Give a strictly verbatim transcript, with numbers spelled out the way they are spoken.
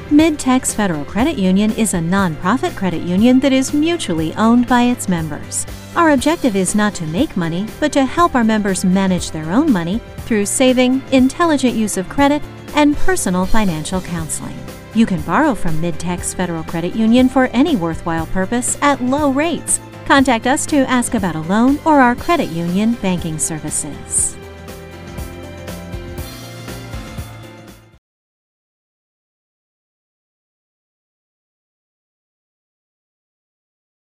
Mid-Tex Federal Credit Union is a nonprofit credit union that is mutually owned by its members. Our objective is not to make money, but to help our members manage their own money through saving, intelligent use of credit, and personal financial counseling. You can borrow from Mid-Tex Federal Credit Union for any worthwhile purpose at low rates. Contact us to ask about a loan or our credit union banking services.